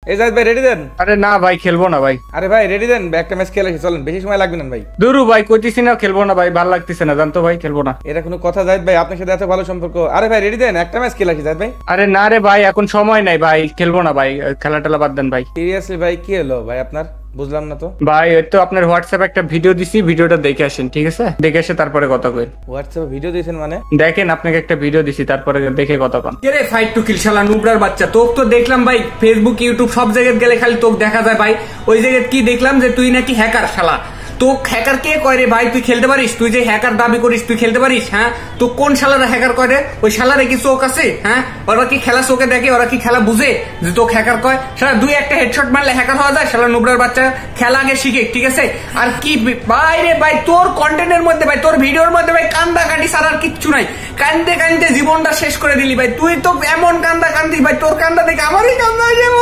এই জাহিদ ভাই রেডি দেন। আরে না ভাই খেলবো না ভাই। আরে ভাই রেডি দেন, একটা ম্যাচ খেলে চলেন, বেশি সময় লাগবে না ভাই। দুরু ভাই কইতেছি না খেলবো না ভাই, ভালো লাগতেছে না জানতো ভাই, খেলবো না। এটা কোনো কথা জাহিদ ভাই, আপনার সাথে এত ভালো সম্পর্ক। আরে ভাই রেডি দেন, একটা ম্যাচ খেলে জাহিদ ভাই। আরে না রে ভাই এখন সময় নাই ভাই, খেলবো না ভাই, খেলা টেলা বাদ দেন ভাই। সিরিয়াসলি ভাই কি হলো ভাই আপনার, বুঝলাম না তো ভাই। ওই তো আপনার হোয়াটসঅ্যাপে একটা ভিডিও দিছি, ভিডিওটা দেখে আসেন ঠিক আছে, দেখে এসে তারপরে কথা কই। হোয়াটসঅ্যাপে ভিডিও দিয়েছেন মানে? দেখেন আপনাকে একটা ভিডিও দিছি, তারপরে দেখে কথা কন। কে রে ফাইট টু কিল শালা নুবরার বাচ্চা, তোক তো দেখলাম ভাই ফেসবুক ইউটিউব সব জায়গায় গেলে খালি তোক দেখা যায় ভাই। ওই জায়গায় কি দেখলাম যে তুই নাকি হ্যাকার শালা। তো হ্যাকার কে কয় রে ভাই? তুই খেলতে পারিস? তুই যে হ্যাকার দাবি করিস তুই খেলতে পারিস? হ্যাঁ তো কোন শালারা হ্যাকার করে? ওই শালারে কি চোখ আছে? হ্যাঁ ওরা কি খেলা চোখে দেখে? ওরা কি খেলা বুঝে যে তোকে হ্যাকার কয়? শালা দুই একটা হেডশট মারলে হ্যাকার হওয়া যায়? শালা নুবরার বাচ্চা খেলা আগে শিখে ঠিক আছে। আর কি ভাই রে ভাই তোর কন্টেন্টের মধ্যে ভাই, তোর ভিডিওর মধ্যে ভাই কান্দা কাটি ছাড়া আর কিচ্ছু নাই। কান্দতে কান্দতে জীবনটা শেষ করে দিলি ভাই। তুই তো এমন কান্দা কান্দিস ভাই, তোর কান্দা দেখে আমারই কান্দা হয়ে যায়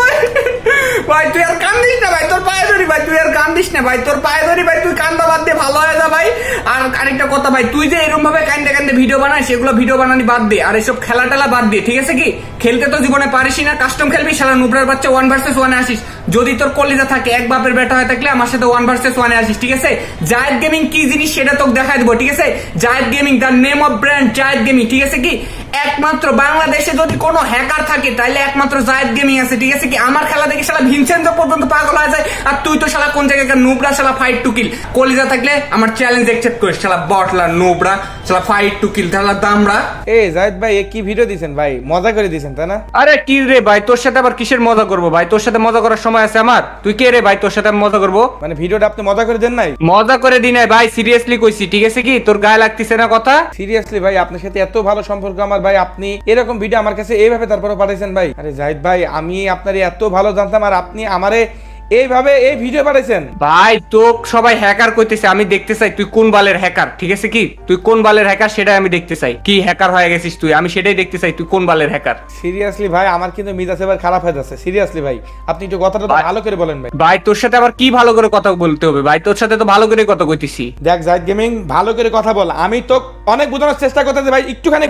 ভাই। তুই আর কান্দিস না ভাই, তোর পায়ে ধরি ভাই, তুই আর কান্দিস না ভাই, তোর পায়ে ধরি ভাই, তুই কান্দা বাদ দিয়ে ভালো হয়ে যা ভাই। আর আরেকটা কথা ভাই, তুই যে এরকম ভাবে কান্দে কান্দে ভিডিও বানাস সেগুলো ভিডিও বানানি বাদ দে, আর এসব খেলা টেলা বাদ দে ঠিক আছে। কি খেলতে তো জীবনে পারিস না, কাস্টম খেলবি শালা নুবরার বাচ্চা 1 ভার্সেস 1 আসিস। যদি তোর কলিজা থাকে এক বাপের বেটা হয়ে থাকলে আমার সাথে 1 ভার্সেস 1 আসিস ঠিক আছে। জায়েদ গেমিং কি জিনিস সেটা তোকে দেখাই দেবো ঠিক আছে। Zayed gaming the name of brand Zayed gaming ঠিক আছে। কি একমাত্র বাংলাদেশে যদি কোনো হ্যাকার থাকে তাহলে একমাত্র জায়েদ গেমিং আছে ঠিক আছে। কি আমার খেলা দেখে শালা ভিনসেন্টো পর্যন্ত পাগল হয়ে যায়, আর তুই তো শালা কোন জায়গায় নুবরা শালা ফাইট টু কিল। কলিজা থাকলে আমার চ্যালেঞ্জ অ্যাকসেপ্ট করিস শালা বটলা নুবরা শালা ফাইট টু কিল শালা দামরা। এই জাহিদ ভাই এ কি ভিডিও দিয়েছেন ভাই, মজা করে দিয়েছেন তাই না? আরে কি রে ভাই তোর সাথে আবার কিসের মজা করবো ভাই? তোর সাথে মজা করার সময় আছে আমার? তুই কে রে ভাই তোর সাথে আমি মজা করবো? মানে ভিডিওটা আপনি মজা করে দেন নাই? মজা করে দি নাই ভাই, সিরিয়াসলি কইছি ঠিক আছে। কি তোর গায়ে লাগতেছে না কথা? সিরিয়াসলি ভাই আপনার সাথে এত ভালো সম্পর্ক আমার ভাই, আপনি এরকম ভিডিও আমার কাছে এইভাবে তারপরে পাঠাইছেন ভাই। আরে জাহিদ ভাই আমি আপনার এত ভালো জানতাম আর আপনি আমারে এইভাবে এই ভিডিও পাঠাইছেন ভাই। তো সবাই হ্যাকার কইতেছে, আমি দেখতে চাই তুই কোন বালের হ্যাকার ঠিক আছে। কি তুই কোন বালের হ্যাকার সেটাই আমি দেখতে চাই। কি হ্যাকার হয়ে গেছিস তুই, আমি সেটাই দেখতে চাই তুই কোন বালের হ্যাকার। সিরিয়াসলি ভাই আমার কিন্তু মিজাজ এবার খারাপ হয়ে যাচ্ছে। সিরিয়াসলি ভাই আপনি একটু কথাটা ভালো করে বলেন ভাই। ভাই তোর সাথে আবার কি ভালো করে কথা বলতে হবে ভাই? তোর সাথে তো ভালো করে কথা কইতেছি। দেখ জাহিদ গেমিং ভালো করে কথা বল, আমি তো অনেক বোঝানোর চেষ্টা করতেছি ভাই, একটুখানি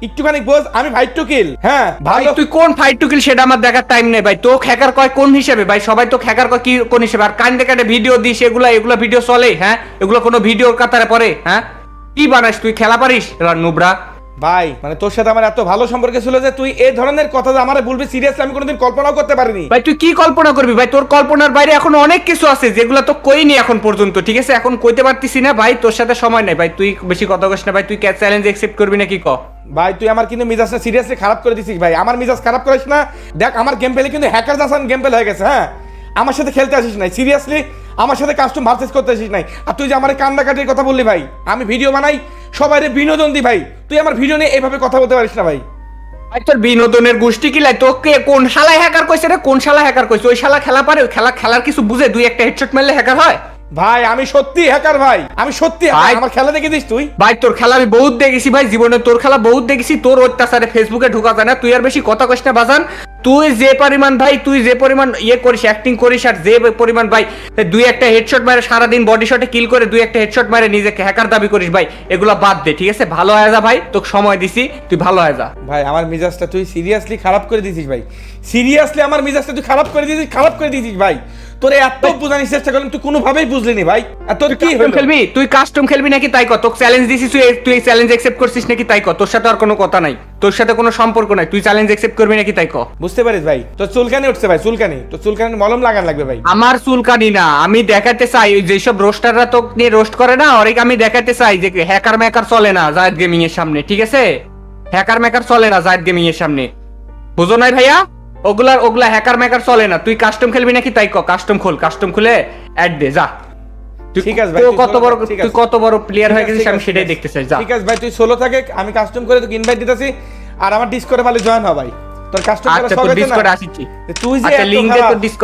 বোঝ আমি ফাইট টু কিল। হ্যাঁ ভাই তুই কোন ফাইট টু কিল সেটা আমার দেখার টাইম নেই ভাই। তোকে হ্যাকার কয় কোন হিসেবে ভাই? সবাই তো হ্যাকার কয় কি কোন হিসেবে? আর কান্দে কাটে ভিডিও দিস এগুলা ভিডিও চলে? হ্যাঁ এগুলো কোনো ভিডিওর কাতারে পড়ে? হ্যাঁ কি বানাস তুই? খেলা পারিস নুবরা? ভাই মানে তোর সাথে আমার এত ভালো সম্পর্ক ছিল যে তুই এই ধরনের কথা যে আমারে বলবি সিরিয়াসলি আমি কোনোদিন কল্পনাও করতে পারিনি ভাই। তুই কি কল্পনা করবি ভাই? তোর কল্পনার বাইরে এখন অনেক কিছু আছে যেগুলো তো কইনি এখন পর্যন্ত ঠিক আছে। এখন কইতে পারতিস না ভাই, তোর সাথে সময় নাই ভাই। তুই বেশি কথা কইস না ভাই। তুই চ্যালেঞ্জ অ্যাকসেপ্ট করবি নাকি ক ভাই? তুই আমার কিন্তু মিজাজটা সিরিয়াসলি খারাপ করে দিছিস ভাই, আমার মিজাজ খারাপ করিস না। দেখ আমার গেম প্লে কিন্তু হ্যাকার জাসান গেম প্লে হয়ে গেছে। হ্যাঁ আমার সাথে খেলতে আসিস নাই, সিরিয়াসলি আমার সাথে কাস্টম ভার্সেস করতে আসিস নাই। আর তুই যে আমার কান্দাকাটির কথা বললি ভাই, আমি ভিডিও বানাই সবাই বিনোদন দি ভাই, তুই আমার ভিডিও নিয়ে এইভাবে কথা বলতে পারিস না ভাই। ভাই তোর বিনোদনের গোষ্ঠী কি লাই? তোকে কোন শালা হ্যাকার কইছে রে? কোন শালা হ্যাকার কইছে? ওই শালা খেলা পারে? খেলার কিছু বুঝে? দুই একটা হেডশট মারলে হ্যাকার হয় ভাই? আমি সত্যি হ্যাকার ভাই, আমি সত্যি আমার খেলা দেখে দিস তুই ভাই? তোর খেলা আমি বহুত দেখেছি ভাই, জীবনে তোর খেলা বহুত দেখেছি। তোর অত্যাচারে ফেসবুকে ঢোকা যায় না। তুই আর বেশি কথা কইস না বাজান। তুই যে পরিমাণ ভাই, তুই যে পরিমাণ ইয়ে করিস, অ্যাক্টিং করিস, আর যে পরিমাণ ভাই দুই একটা হেডশট মারে সারাদিন বডি শটে কিল করে দুই একটা হেডশট মারে নিজেকে হ্যাকার দাবি করিস ভাই, এগুলা বাদ দে ঠিক আছে। ভালো হয়ে যা ভাই, তোকে সময় দিছি, তুই ভালো হয়ে যা ভাই। আমার মিজাজটা তুই সিরিয়াসলি খারাপ করে দিছিস ভাই, সিরিয়াসলি আমার মিজাজটা তুই খারাপ করে দিছিস ভাই। তোরে এত বোঝানোর চেষ্টা করলাম তুই কোনোভাবেই বুঝলি না ভাই। তোর কি খেলবি? তুই কাস্টম খেলবি নাকি তাই কর? তোকে চ্যালেঞ্জ দিছি, তুই এই চ্যালেঞ্জ অ্যাকসেপ্ট করছিস নাকি তাই কর? তোর সাথে আর কোনো কথা নাই, তোর সাথে কোনো সম্পর্ক নাই। তুই চ্যালেঞ্জ অ্যাকসেপ্ট করবি নাকি তাই কর? বুঝতে পারিস ভাই? তোর চুলকানি উঠছে ভাই, তোর চুলকানি মলম লাগান লাগবে ভাই। আমার চুলকানি না, আমি দেখাতে চাই যেসব রোস্টাররা তোকে নিয়ে রোস্ট করে না, অনেক আমি দেখাতে চাই যে হ্যাকার ম্যাকার চলে না জায়েদ গেমিং এর সামনে ঠিক আছে। হ্যাকার ম্যাকার চলে না জায়েদ গেমিং এর সামনে, বুঝো নাই ভাইয়া? ওগুলা হ্যাকার ম্যাকার চলে না। তুই কাস্টম খেলবি নাকি তাই কর? কাস্টম খোল, কাস্টম খুলে অ্যাড দে যা। ঠিক আছে ভাই, তুই কত বড় প্লেয়ার হয়ে গেছিস আমি সেটাই দেখতে চাই যা। ঠিক আছে ভাই তুই সোলো থাকে, আমি কাস্টম করে তোকে ইনভাইট দিতেছি, আর আমার ডিসকর্ডে ভালো জয়েন হ ভাই। তোর কাস্টম করা সব আছে না? ডিসকর্ডে আসিছি তুই যে লিংক দে,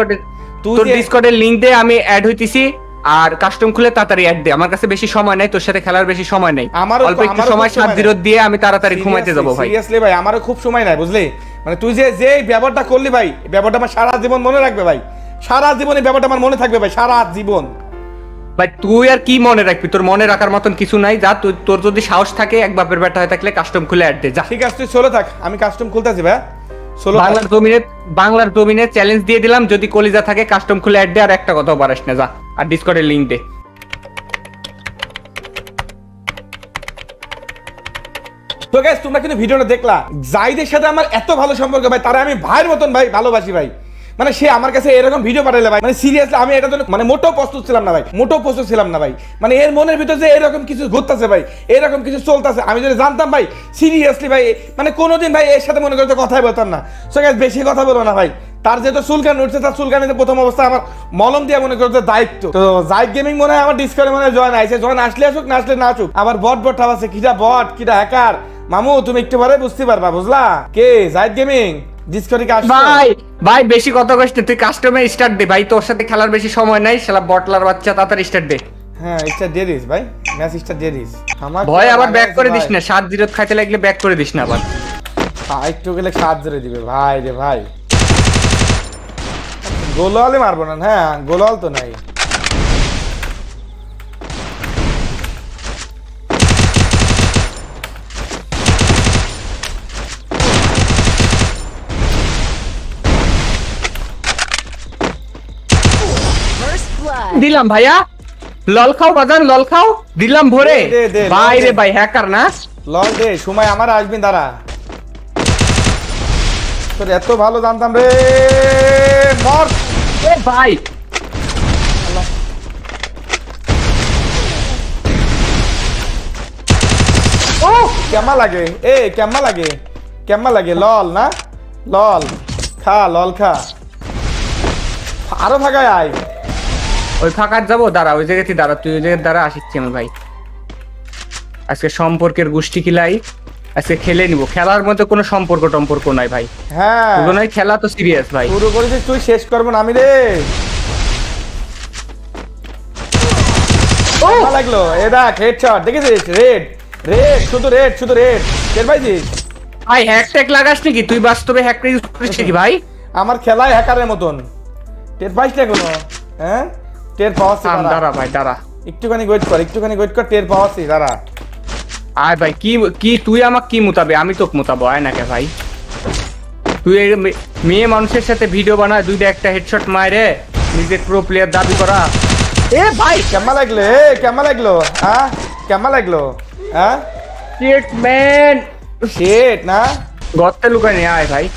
তোর ডিসকর্ডের লিংক দে, আমি অ্যাড হইতিছি। আর কাস্টম খুলে তাড়াতাড়ি অ্যাড দে, আমার কাছে বেশি সময় নাই, তোর সাথে খেলার বেশি সময় নাই। অল্প একটু সময় 7-0 দিয়ে আমি তাড়াতাড়ি ঘুমাইতে যাব ভাই। সিরিয়াসলি ভাই আমারও খুব সময় নাই বুঝলি। মানে তুই যে ব্যাপারটা করলি ভাই, ব্যাপারটা আমার সারা জীবন মনে রাখবে ভাই, সারা জীবন এই ব্যাপারটা আমার মনে থাকবে ভাই, সারা জীবন ভাই। তুই আর কি মনে রাখবি? তোর মনে রাখার মতন কিছু নাই। যা তোর যদি সাহস থাকে এক বাপের বেটা হয়ে থাকলে কাস্টম খুলে অ্যাড দে যা। ঠিক আছে তুই সোলো থাক, আমি কাস্টম খুলতেছি ভাই। বাংলার জমিনে চ্যালেঞ্জ দিয়ে দিলাম, যদি কলিজা থাকে কাস্টম খুলে অ্যাড দে, আর একটা কথাও পারিস না, যা আর ডিসকর্ডের লিংক দে। তো গাইস তোমরা কিন্তু ভিডিওটা দেখলা, জাহিদের সাথে আমার এত ভালো সম্পর্ক ভাই, তারা আমি ভাইয়ের মতন ভাই ভালোবাসি ভাই। মানে সে আমার কাছে এরকম ভিডিও পাঠাইলে ভাই, মানে সিরিয়াসলি আমি এটার জন্য মানে মোটেও প্রস্তুত ছিলাম না ভাই, মোটেও প্রস্তুত ছিলাম না ভাই। মানে এর মনের ভিতরে যে এরকম কিছু ঘটতেছে ভাই, এরকম কিছু চলতেছে, আমি যদি জানতাম ভাই সিরিয়াসলি ভাই, মানে কোনোদিন ভাই এর সাথে মনে করতে কথাই বলতাম না। সো গাইস বেশি কথা বলবো না ভাই, তার যেহেতু চুলকানি উঠছে, তার চুলকানিতে প্রথম অবস্থায় আমার মলম দিয়ে মনে করতে দায়িত্ব। তো জাইদ গেমিং মনে হয় আমার ডিসকর্ডে মনে হয় জয়েন আইছে, জয়েন আসলে আসুক, না আসলে না আসুক। আবার বট ঠাপাচ্ছে, কিটা বট কিটা হ্যাকার, মামু তুমি একটু পরে বুঝতে পারবা, বুঝলা কে জাইদ গেমিং ডিসকর্ডে আসছে। ভাই বেশি কথা কইস না, তুই কাস্টমে স্টার্ট দে ভাই, তোর সাথে খেলার বেশি সময় নাই, শালা বটলার বাচ্চা, তাড়াতাড়ি স্টার্ট দে। হ্যাঁ স্টার্ট দিয়ে দিস ভাই, ম্যাচ স্টার্ট দিয়ে দিস। আমার ভয় আবার ব্যাক করে দিস না, 7-0 খাইতে লাগলে ব্যাক করে দিস না আবার। একটু গেলে 7-0 দিবে ভাই রে ভাই, গোলওয়ালে মারবো না। হ্যাঁ গোলওয়াল তো নাই। দিলাম ভাইয়া, লল খাও বাজান, লল খাও, দিলাম ভরে ভাই রে ভাই, হ্যাকার না লল দে, সময় আমার আসবি, দাঁড়া তোর এত ভালো জানতাম রে, মর এ ভাই। ও কেমন লাগে, এ কেমন লাগে, কেমন লাগে, লল না লল খা, লল খা, আরো ফাঁকায় আয়। ওই ফাঁকার যাবো, দাঁড়া ওই জায়গাতে দাঁড়া, তুই ওই জায়গায় দাঁড়া, আসিচ্ছি আমি ভাই। আজকে সম্পর্কের গোষ্ঠী কিলাই, আজকে খেলে নিব, খেলার মধ্যে কোনো সম্পর্ক নাই ভাই। হ্যাঁ পুরো নাই, খেলা তো সিরিয়াস ভাই। শুরু করেছিস তুই, শেষ করবো না আমি রে। ও লাগলো, এ দেখ হেডশট দেখেছিস, রেড রেড, শুধু রেড, শুধু রেড, টের পাইছিস ভাই? হ্যাক ট্যাক লাগাস নাকি তুই? বাস্তবে হ্যাক ইউজ করিস নাকি ভাই? আমার খেলায় হ্যাকারের মতন, টের পাইস না কোনো? হ্যাঁ টের পাওয়াছি, দাঁড়া ভাই দাঁড়া, একটুখানি ওয়েট কর, একটুখানি ওয়েট কর, টের পাওয়াছি, দাঁড়া। আয় ভাই, কি তুই আমাকে কি মুতাবে, আমি তোকে মুতাবো, আয় নাকি ভাই? তুই মেয়ে মানুষের সাথে ভিডিও বানায়, দুইটা একটা হেডশট মারে নিজে প্রো প্লেয়ার দাবি করা। এ ভাই কেমন লাগলো, এ কেমন লাগলো, হ্যাঁ কেমন লাগলো, হ্যাঁ শিট ম্যান, শিট না গর্তে লুকাই নিয়ে আয় ভাই।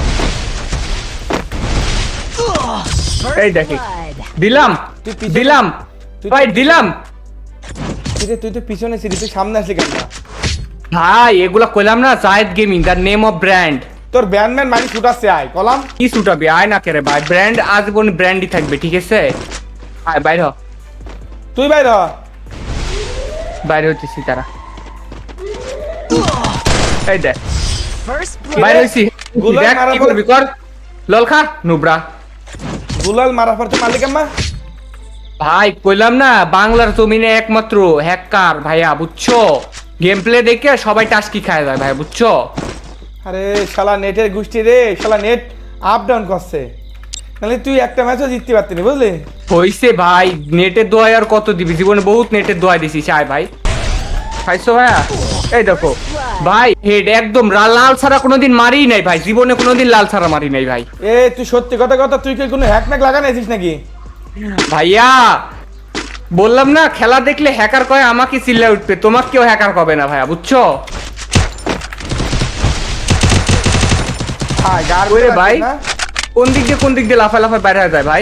এই দেখি দিলাম দিলাম ভাই, দিলাম। তুই তো পিছনে ছিলি, তুই সামনে আসলি কেন ভাই? এগুলা কইলাম না, Zayed gaming the name of brand. তোর ব্যান্ডম্যান মানি ছুটাচ্ছে, আয় কলাম কি ছুটাবি, আয় না কেরে ভাই, ব্র্যান্ড আজীবন ব্র্যান্ডই থাকবে, ঠিক আছে? আয় বাইর হ, তুই বাইর হ, বাইরে হচ্ছিস তারা। এই দেখ বাইরে হইছি, দেখ কি করবি কর, লল খা নুবরা। গুলাল মারার পর তো মালিক আম্মা ভাই কইলাম না, বাংলার জমিনে একমাত্র হ্যাকার ভাইয়া, বুঝছো? গেম প্লে দেখে সবাই টাস্কি খায় যায় ভাই, বুঝছো? আরে শালা নেটের গোষ্ঠী রে, শালা নেট আপ ডাউন করছে, নাহলে তুই একটা ম্যাচও জিততে পারতি না, বুঝলি? হইছে ভাই, নেটের দোয়াই আর কত দিবি, জীবনে বহুত নেটের দোয়াই দিছিস, আয় ভাই খাইছো ভাইয়া। এই দেখো ভাই, হেড একদম লাল ছাড়া কোনোদিন মারি নাই ভাই, জীবনে কোনোদিন লাল ছাড়া মারি নাই ভাই। এ তুই সত্যি কথা তুই কি কোনো হ্যাক ম্যাক লাগানো আছিস নাকি ভাইয়া? বললাম না, খেলা দেখলে হ্যাকার কয় আমাকে চিল্লা উঠবে, তোমাকে কেউ হ্যাকার কবে না ভাইয়া, বুঝছো? ভাই কোন দিক দিয়ে লাফা লাফা বাইরে হয়ে যায় ভাই।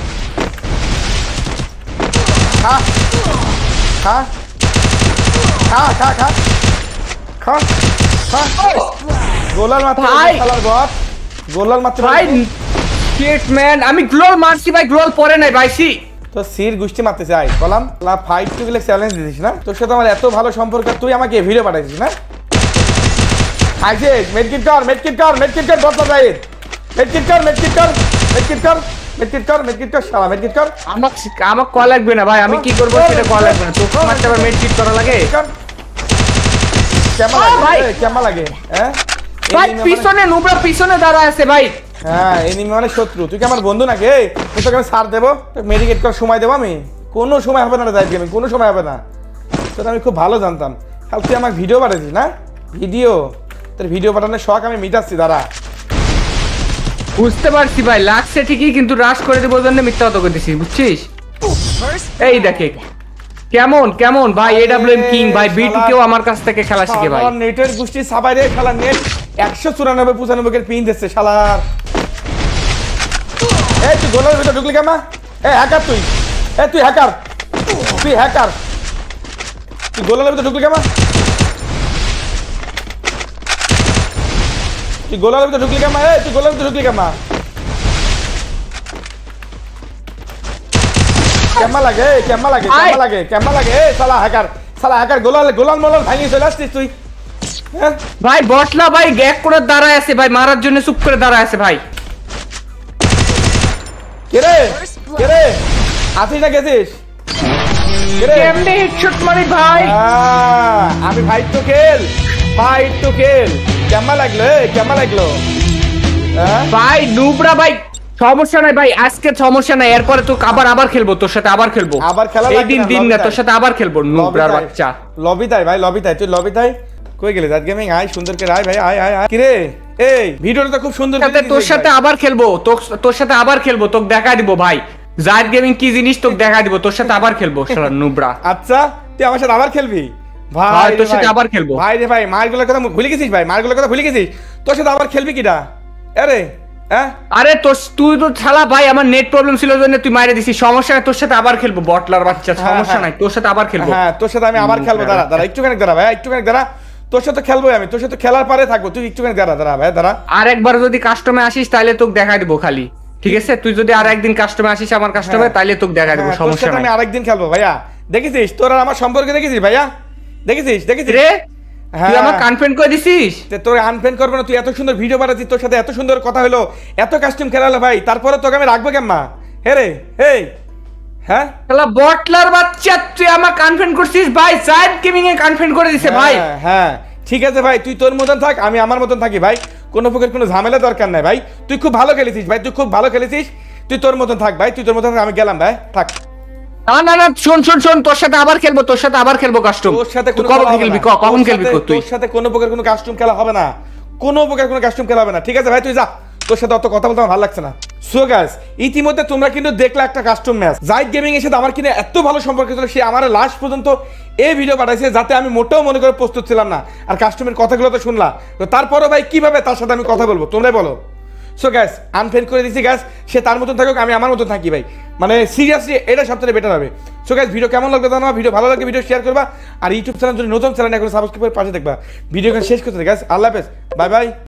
খা খা খা খা খা খা খা, গোলাল মাত্র ভাই, গোলাল মাত্র ভাই শিট ম্যান, আমি গ্লোল মারছি ভাই, গ্লোল পরে নাই ভাই। সি তো সির গোষ্ঠী মারতে চাই, কলাম লা ফাইট টু গেলে চ্যালেঞ্জ দিছিস না, তোর সাথে আমার এত ভালো সম্পর্ক, তুই আমাকে ভিডিও পাঠাইছিস না? আইছে মেডকিট কর, মেডকিট কর, মেডকিট কর, বদলা যায়, মেডকিট কর, মেডকিট কর, মেডকিট কর, মেডকিট কর, মেডকিট কর, শালা মেডকিট কর। আমাক কল লাগবে না ভাই, আমি কি করব সেটা কল লাগবে না, তোকে মারতে আবার মেডকিট করা লাগে? কেমন লাগে, কেমন লাগে? হ্যাঁ ভাই পিছনে নুবরা পিছনে দাঁড়া আছে ভাই। হ্যাঁ এনিমি মানে শত্রু, তুই কি আমার বন্ধু নাকি? তোকে আমি ছাড় দেবো, মেডিকেট করার সময় দেবো আমি? কোনো সময় হবে না রে, আমি কোনো সময় হবে না, তোর আমি খুব ভালো জানতাম। তাহলে তুই আমাকে ভিডিও পাঠাচ্ছিস না? ভিডিও, তোর ভিডিও পাঠানোর শখ আমি মিটাচ্ছি, দাঁড়া বুঝতে পারছি ভাই, লাগছে ঠিকই, কিন্তু রাশ করে দেবো জন্য মিথ্যা কথা কইতেছি, বুঝছিস? এই দেখে কেমন কেমন ভাই, AWM কিং ভাই, B2 কেও আমার কাছ থেকে খেলা শিখে ভাই। নেটের গোষ্ঠী সাবাইরে খেলা, নেট 194 95 পিন দিচ্ছে শালার। এই তুই গোলার ভিতর ঢুকলি কেমন? এ হ্যাকার তুই, এ তুই হ্যাকার, তুই হ্যাকার, তুই গোলার ভিতর ঢুকলি কেমন? তুই গোলার ভিতর ঢুকলি কেমন? এ তুই গোলার ভিতর ঢুকলি কেমন? কেমন লাগে, কেমন লাগে, কেমন লাগে, কেমন লাগে? এ শালা হ্যাকার, শালা হ্যাকার, গোলাল মোলাল ভাঙিয়ে চলে আসছিস তুই। ভাই বটলা ভাই গ্যাক করে দাঁড়ায় আছে ভাই, মারার জন্য চুপ করে দাঁড়ায় আছে ভাই। কে রে আসিস না গেছিস? কেমনে হেডশট মারি ভাই? আমি ফাইট তো খেল। কেমন লাগলো, কেমন লাগলো ভাই? নুবরা ভাই সমস্যা নাই ভাই, আজকে সমস্যা নাই, এরপরে তো আবার খেলবো তোর সাথে, আবার খেলবো, আবার খেলা এই দিন না তোর সাথে আবার খেলবো। নুবরার বাচ্চা লবি তাই ভাই, লবি তাই, তুই লবি তাই কই গেলি? দাঁত গেমিং আয়, সুন্দর করে আয় ভাই, আয় আয় আয়। কিরে এই ভিডিওটা তো খুব সুন্দর, তোর সাথে আবার খেলবো, তোর সাথে আবার খেলবো, তোকে দেখা দিব ভাই, জায়েদ গেমিং কি জিনিস তোকে দেখা দিব, তোর সাথে আবার খেলবো শালা নুবরা। আচ্ছা তুই আমার সাথে আবার খেলবি ভাই? তোর সাথে আবার খেলবো ভাই রে ভাই, মারগুলোর কথা ভুলে গেছিস ভাই, মারগুলোর কথা ভুলে গেছিস, তোর সাথে আবার খেলবি কিডা? আরে আরে তুই তো শালা ভাই, আমার নেট প্রবলেম ছিল জন্য তুই মাইরে দিছিস, সমস্যা নাই, তোর সাথে আবার খেলবো বটলার বাচ্চা, সমস্যা নাই, তোর সাথে আবার খেলবো। হ্যাঁ তোর সাথে আমি আবার খেলবো, দাঁড়া একটুখানি দাঁড়া ভাই, একটুখানি দাঁড়া, তোর সাথে খেলবো আমি, তোর সাথে খেলার পরে থাকবো, তুই একটুখানি দাঁড়া ভাই, দাঁড়া। আর একবার যদি কাস্টমে আসিস তাহলে তোকে দেখা দিব খালি, ঠিক আছে? তুই যদি আর একদিন কাস্টমে আসিস আমার কাস্টমে, তাহলে তোকে দেখা দিব, সমস্যা নাই। আমি আরেকদিন খেলবো ভাইয়া, দেখেছিস তোর আর আমার সম্পর্কে দেখেছিস ভাইয়া, দেখেছিস রে তুই আমার কনফারেন্ট করে দিছিস? তোর আনফ্রেন্ড করবো না, তুই এত সুন্দর ভিডিও বানাচ্ছিস, তোর সাথে এত সুন্দর কথা হলো, এত কাস্টম খেলালো ভাই, তারপরে তোকে আমি রাখবো কেমন? হে রে এই হ্যাঁ শালা বটলার বাচ্চা, তুই আমার কনফারেন্ট করছিস ভাই, জায়েদ গেমিং এ কনফারেন্ট করে দিছে ভাই। হ্যাঁ ঠিক আছে ভাই, তুই তোর মতন থাক, আমি আমার মতন থাকি ভাই, কোনো প্রকার কোনো ঝামেলা দরকার নাই ভাই, তুই খুব ভালো খেলেছিস ভাই, তুই খুব ভালো খেলেছিস, তুই তোর মতন থাক ভাই, তুই তোর মতন থাক, আমি গেলাম ভাই, থাক। না শোন, তোর সাথে আবার খেলবো কাস্টম। তোর সাথে কখন খেলবি? কখন খেলবি তুই? তোর সাথে কোনো প্রকার কোনো কাস্টম খেলা হবে না, কোনো প্রকার কোনো কাস্টম খেলা হবে না, ঠিক আছে ভাই? তুই যা, তোর সাথে অত কথা বলতে আমার ভালো লাগছে না। সো গাইস, ইতিমধ্যে তোমরা কিন্তু দেখলে একটা কাস্টম ম্যাচ, জায়েদ গেমিং এর সাথে আমার কিনা এত ভালো সম্পর্ক ছিল, সে আমার লাস্ট পর্যন্ত এই ভিডিও পাঠাইছে, যাতে আমি মোটেও মনে করে প্রস্তুত ছিলাম না, আর কাস্টমের কথাগুলো তো শুনলা, তো তারপরে ভাই কিভাবে তার সাথে আমি কথা বলবো, তোমরাই বলো। সো গ্যাস আনফ্রেন্ড করে দিচ্ছি গ্যাস, সে তার মতন থাকুক, আমি আমার মতন থাকি ভাই, মানে সিরিয়াসলি এটা সবথেকে বেটার হবে। সো গ্যাস ভিডিও কেমন লাগবে জানাবা, ভিডিও ভালো লাগলে ভিডিও শেয়ার করবা, আর ইউটিউব চ্যানেল যদি নতুন চ্যানেল এখন সাবস্ক্রাইব করে পাশে দেখবা। ভিডিও শেষ করতে গ্যাস, আল্লাহ হাফেজ, বাই বাই।